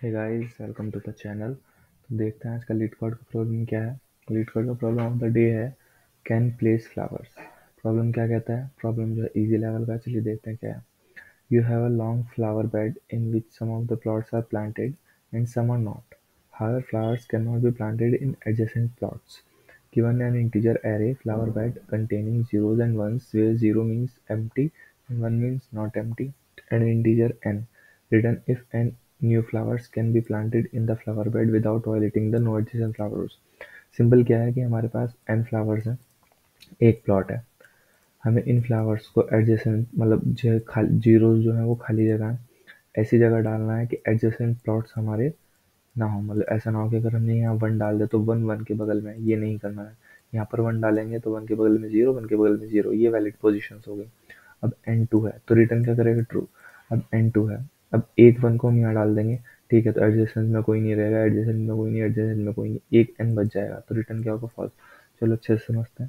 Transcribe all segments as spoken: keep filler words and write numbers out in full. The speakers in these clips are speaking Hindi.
Hey guys, welcome to the channel. तो देखते हैं आज का लीड कोड का प्रॉब्लम क्या है। लीड कोड का प्रॉब्लम ऑफ द डे है कैन प्लेस फ्लावर्स। प्रॉब्लम क्या कहता है? प्रॉब्लम जो है इजी लेवल का, चलिए देखते हैं क्या है। You have a long flower bed in which some of the plots are planted and some are not. However flowers can not be planted in adjacent plots. Given an integer array flower bed containing zeros and ones where zero means empty and one means not empty, and integer n written if n new flowers can be planted in the flower bed without violating the no adjacent flower rules. Simple क्या है कि हमारे पास n फ्लावर्स हैं, एक प्लॉट है। हमें इन फ्लावर्स को एडजेसेंट मतलब जो खाली जीरोस जो है वो खाली जगह है, ऐसी जगह डालना है कि एडजेसेंट प्लॉट्स हमारे ना हो। मतलब ऐसा ना हो कि अगर हमने यहाँ वन डाल दिया तो वन वन के बगल में, ये नहीं करना है। यहाँ पर वन डालेंगे तो वन के बगल में जीरो, वन के बगल में जीरो, ये वैलिड पोजिशन हो गई। अब एन टू है तो रिटर्न क्या करेगा? ट्रू। अब एन टू है, अब एक वन को हम यहाँ डाल देंगे, ठीक है, तो एडजेसेंट में कोई नहीं रहेगा, एडजेसेंट में कोई नहीं, एडजेसेंट में कोई नहीं, एक एन बच जाएगा, तो रिटर्न क्या होगा? फॉल्स। चलो अच्छे से समझते हैं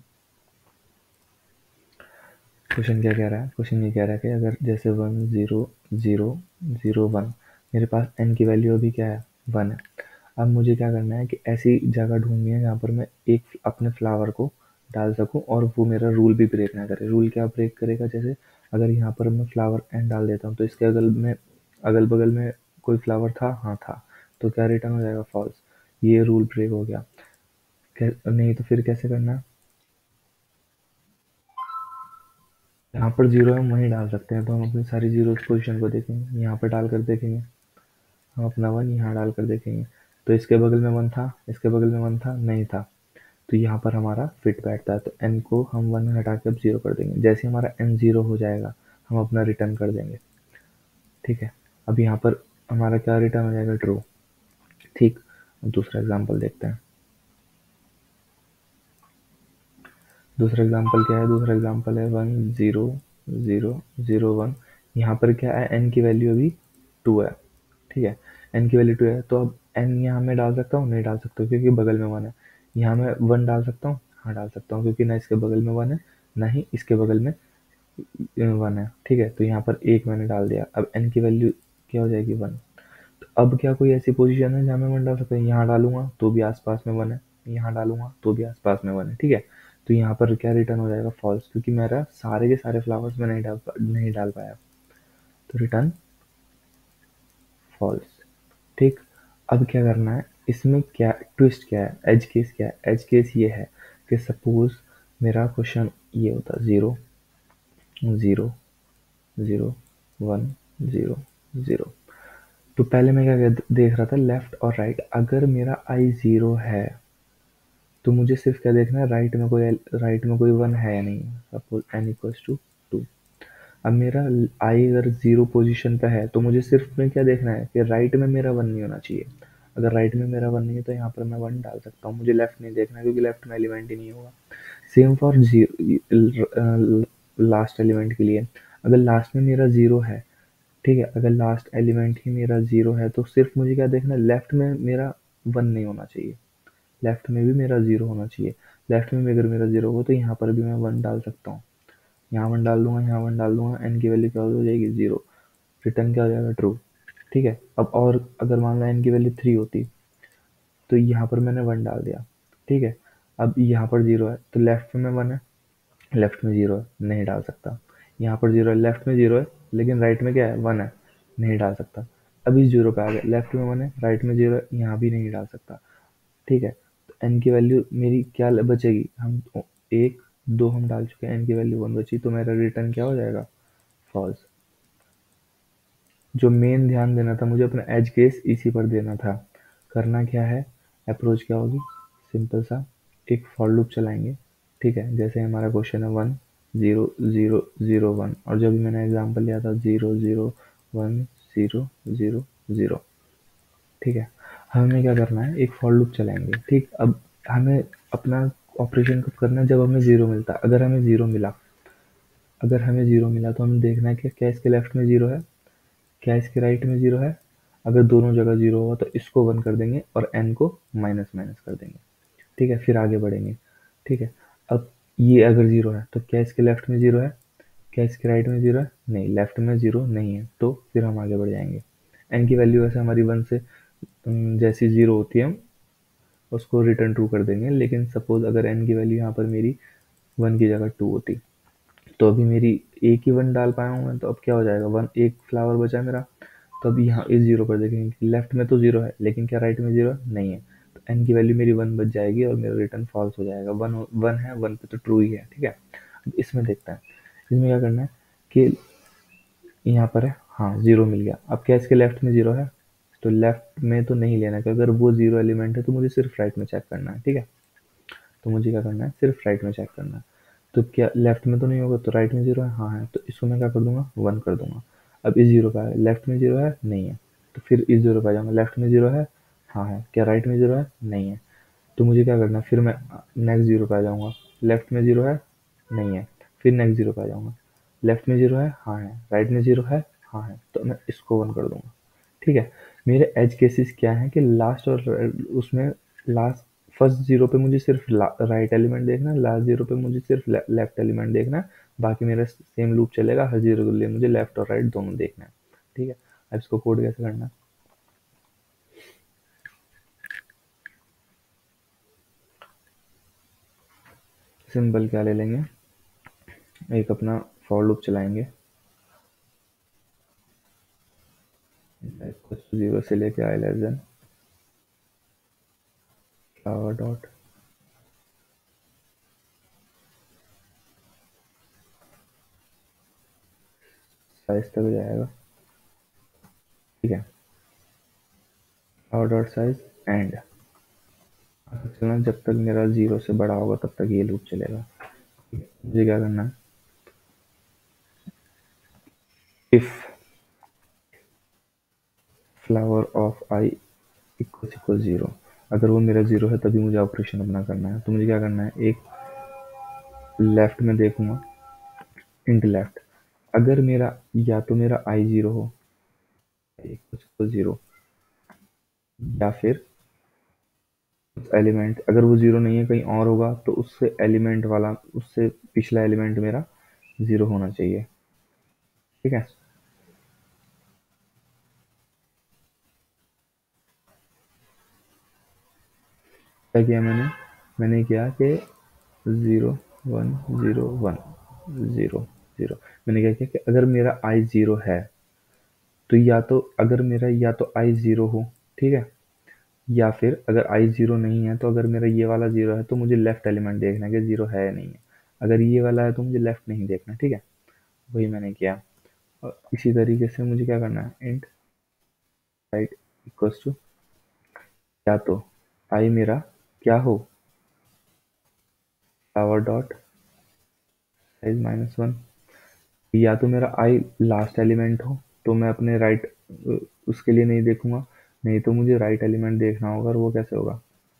क्वेश्चन क्या कह रहा है। क्वेश्चन ये कह रहा है कि अगर जैसे one zero zero zero one, मेरे पास एन की वैल्यू अभी क्या है? वन है। अब मुझे क्या करना है कि ऐसी जगह ढूंढनी है जहाँ पर मैं एक अपने फ्लावर को डाल सकूं और वो मेरा रूल भी ब्रेक ना करे। रूल क्या ब्रेक करेगा? जैसे अगर यहाँ पर मैं फ्लावर एन डाल देता हूँ तो इसके अगल में अगल बगल में कोई फ्लावर था? हाँ था। तो क्या रिटर्न हो जाएगा? फॉल्स। ये रूल ब्रेक हो गया। नहीं तो फिर कैसे करना है? जहाँ पर जीरो है हम वहीं डाल सकते हैं, तो हम अपनी सारी जीरो पोजीशन को देखेंगे, यहाँ पर डाल कर देखेंगे, हम अपना वन यहाँ डाल कर देखेंगे, तो इसके बगल में वन था, इसके बगल में वन था, नहीं था, तो यहाँ पर हमारा फिट बैठता है। तो एन को हम वन हटा के अब जीरो कर देंगे। जैसे हमारा एन जीरो हो जाएगा हम अपना रिटर्न कर देंगे, ठीक है। अब यहाँ पर हमारा क्या रिटर्न हो जाएगा? ट्रू। ठीक, अब दूसरा एग्जाम्पल देखते हैं। दूसरा एग्जाम्पल क्या है? दूसरा एग्जाम्पल है one zero zero zero one. यहाँ पर क्या है? एन की वैल्यू अभी टू है, ठीक है, एन की वैल्यू टू है। तो अब एन यहाँ मैं डाल सकता हूँ? नहीं डाल सकता क्योंकि बगल में वन है। यहाँ मैं वन डाल सकता हूँ? हाँ डाल सकता हूँ, क्योंकि ना इसके बगल में वन है ना ही इसके बगल में वन है, ठीक है। तो यहाँ पर एक मैंने डाल दिया, अब एन की वैल्यू क्या हो जाएगी? वन। तो अब क्या कोई ऐसी पोजीशन है जहाँ मैं वन डाल सकता हूँ? यहाँ डालूंगा तो भी आसपास में वन है, यहाँ डालूंगा तो भी आसपास में वन है, ठीक है। तो यहाँ पर क्या रिटर्न हो जाएगा? फॉल्स, क्योंकि मेरा सारे के सारे फ्लावर्स में नहीं डाल नहीं डाल पाया, तो रिटर्न फॉल्स। ठीक, अब क्या करना है? इसमें क्या ट्विस्ट क्या है? एज केस क्या है? एज केस ये है कि सपोज मेरा क्वेश्चन ये होता zero zero zero one zero zero. तो पहले मैं क्या देख रहा था? लेफ्ट और राइट। अगर मेरा आई जीरो है तो मुझे सिर्फ क्या देखना है? राइट में कोई राइट में कोई वन है या नहीं। Suppose n equals two two. अब मेरा आई अगर जीरो पोजीशन पे है तो मुझे सिर्फ में क्या देखना है कि राइट में मेरा वन नहीं होना चाहिए। अगर राइट में मेरा वन नहीं है तो यहाँ पर मैं वन डाल सकता हूँ, मुझे लेफ्ट नहीं देखना क्योंकि लेफ्ट में एलिमेंट ही नहीं होगा। Same for zero last element के लिए। अगर लास्ट में मेरा जीरो है, ठीक है, अगर लास्ट एलिमेंट ही मेरा जीरो है तो सिर्फ मुझे क्या देखना है? लेफ्ट में मेरा वन नहीं होना चाहिए, लेफ्ट में भी मेरा जीरो होना चाहिए। लेफ्ट में भी अगर मेरा जीरो हो तो यहाँ पर भी मैं वन डाल सकता हूँ, यहाँ वन डाल दूंगा, यहाँ वन डाल दूंगा, एन की वैल्यू क्या हो जाएगी? जीरो। रिटर्न क्या हो जाएगा? ट्रू। ठीक है। अब और अगर मान लो एन की वैल्यू थ्री होती तो यहाँ पर मैंने वन डाल दिया, ठीक है। अब यहाँ पर जीरो है तो लेफ्ट में वन है, लेफ्ट में जीरो है, नहीं डाल सकता। यहाँ पर जीरो है, लेफ्ट में जीरो है, लेकिन राइट में क्या है? वन है, नहीं डाल सकता। अब इस जीरो पे आ गया, लेफ्ट में वन है, राइट में जीरो है, यहाँ भी नहीं डाल सकता, ठीक है। तो एन की वैल्यू मेरी क्या बचेगी? हम एक दो हम डाल चुके हैं, एन की वैल्यू वन बची, तो मेरा रिटर्न क्या हो जाएगा? फॉल्स। जो मेन ध्यान देना था मुझे अपना एज केस इसी पर देना था। करना क्या है? अप्रोच क्या होगी? सिंपल सा एक फॉर लूप चलाएंगे, ठीक है। जैसे हमारा क्वेश्चन है one zero zero zero one, और जो भी मैंने एग्जांपल लिया था zero zero one zero zero zero, ठीक है। हमें क्या करना है? एक फॉर लूप चलाएंगे, ठीक। अब हमें अपना ऑपरेशन कब करना है? जब हमें जीरो मिलता है। अगर हमें जीरो मिला अगर हमें जीरो मिला तो हमें देखना है कि क्या इसके लेफ्ट में जीरो है, क्या इसके राइट में जीरो है। अगर दोनों जगह जीरो होगा तो इसको वन कर देंगे और एन को माइनस माइनस कर देंगे, ठीक है, फिर आगे बढ़ेंगे, ठीक है। अब ये अगर जीरो है तो क्या इसके लेफ्ट में जीरो है, क्या इसके राइट में जीरो है? नहीं, लेफ्ट में जीरो नहीं है, तो फिर हम आगे बढ़ जाएंगे। एन की वैल्यू वैसे हमारी वन से जैसी ज़ीरो होती है हम उसको रिटर्न ट्रू कर देंगे। लेकिन सपोज अगर n की वैल्यू यहाँ पर मेरी वन की जगह टू होती, तो अभी मेरी एक ही वन डाल पाया हूँ मैं, तो अब क्या हो जाएगा, वन, एक फ्लावर बचा है मेरा। तो अभी यहाँ इस जीरो पर देखेंगे कि लेफ्ट में तो जीरो है, लेकिन क्या राइट में जीरो नहीं है, तो एन की वैल्यू मेरी वन बच जाएगी और मेरा रिटर्न फॉल्स हो जाएगा। वन वन है, वन पे तो ट्रू ही है, ठीक है। अब इसमें देखते हैं, इसमें क्या करना है कि यहाँ पर है, हाँ जीरो मिल गया। अब क्या इसके लेफ्ट में जीरो है, तो लेफ्ट में तो नहीं लेना, क्योंकि अगर वो जीरो एलिमेंट है तो मुझे सिर्फ राइट में चेक करना है, ठीक है। तो मुझे क्या करना है, सिर्फ राइट में चेक करना है। तो क्या लेफ्ट में तो नहीं होगा, तो राइट में जीरो है, हाँ है, तो इसको मैं क्या कर दूंगा, वन कर दूंगा। अब इस जीरो का लेफ्ट में जीरो है, नहीं है, तो फिर इस जीरो पे आ जाऊंगा, लेफ्ट में जीरो है, हाँ है, क्या राइट में जीरो है, नहीं है, तो मुझे क्या करना है, फिर मैं नेक्स्ट जीरो पे आ जाऊंगा, लेफ्ट में जीरो है, नहीं है, फिर नेक्स्ट जीरो पे आ जाऊंगा, लेफ्ट में जीरो है, हाँ है, राइट में जीरो है, हाँ है, तो मैं इसको वन कर दूंगा, ठीक है। मेरे एज केसेस क्या है कि लास्ट और उसमें लास्ट फर्स्ट जीरो पे मुझे सिर्फ राइट एलिमेंट देखना है, लास्ट जीरो पे मुझे सिर्फ लेफ्ट एलिमेंट देखना है, बाकी मेरा सेम लूप चलेगा, हर जीरो के लिए मुझे लेफ्ट और राइट दोनों देखना है, ठीक है। अब इसको कोड कैसे करना है, सिंपल क्या ले लेंगे, एक अपना फॉर लूप चलाएंगे, जीरो से लेके i less than flower dot size तक जाएगा, ठीक है। फ्लावर डॉट साइज एंड चलना, जब तक मेरा जीरो से बड़ा होगा तब तक ये लूप चलेगा। मुझे क्या करना है, if flower of i equal equal zero, अगर वो मेरा जीरो है तभी मुझे ऑपरेशन अपना करना है। तो मुझे क्या करना है, एक लेफ्ट में देखूंगा, इंट लेफ्ट, अगर मेरा या तो मेरा आई जीरो हो इक्वल जीरो, या फिर एलिमेंट अगर वो जीरो नहीं है कहीं और होगा, तो उससे एलिमेंट वाला, उससे पिछला एलिमेंट मेरा जीरो होना चाहिए, ठीक है। क्या किया मैंने, मैंने किया कि zero one zero one zero zero, मैंने क्या किया कि अगर मेरा आई ज़ीरो है तो या तो अगर मेरा या तो आई ज़ीरो हो, ठीक है, या फिर अगर आई ज़ीरो नहीं है तो अगर मेरा ये वाला ज़ीरो है तो मुझे लेफ्ट एलिमेंट देखना है कि ज़ीरो है या नहीं है, अगर ये वाला है तो मुझे लेफ्ट नहीं देखना, ठीक है। वही मैंने किया। और इसी तरीके से मुझे क्या करना है, इंट राइट इक्वल्स टू, या तो आई मेरा क्या हो, flower dot size minus one, या तो मेरा आई लास्ट एलिमेंट हो, तो मैं अपने राइट उसके लिए नहीं देखूंगा, नहीं तो मुझे राइट एलिमेंट देखना होगा, और वो कैसे होगा,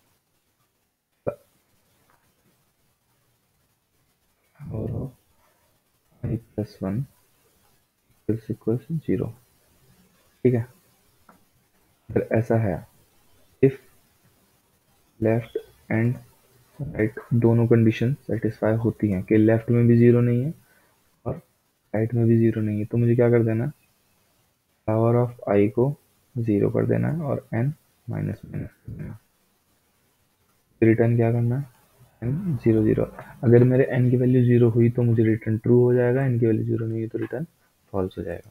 और i plus one equals zero, ठीक है। अगर ऐसा है, इफ लेफ्ट एंड राइट दोनों कंडीशन सेटिस्फाई होती हैं कि लेफ्ट में भी जीरो नहीं है और राइट में भी जीरो नहीं है, तो मुझे क्या कर देना, पावर ऑफ आई को जीरो कर देना है और एन माइनस माइनस कर देना, रिटर्न क्या करना है, एन जीरो जीरो। अगर मेरे एन की वैल्यू जीरो हुई तो मुझे रिटर्न ट्रू हो जाएगा, एन की वैल्यू जीरो नहीं हुई तो रिटर्न फॉल्स हो जाएगा।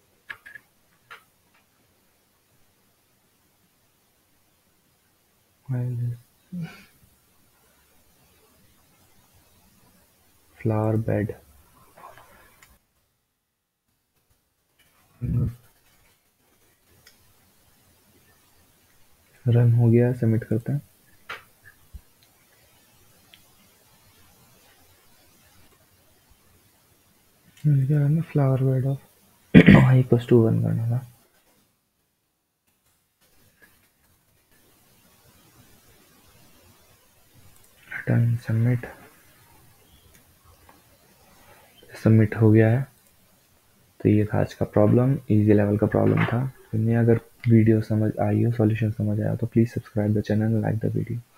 फ्लावर बेड रन हो गया, सबमिट करते हैं। क्या करना, flower bed of i equals to one करना था, रिटर्न सबमिट, सबमिट हो गया है। तो ये था आज का प्रॉब्लम, इजी लेवल का प्रॉब्लम था। तुम्हें अगर वीडियो समझ आई हो, सॉल्यूशन समझ आया तो please subscribe the channel, like the video.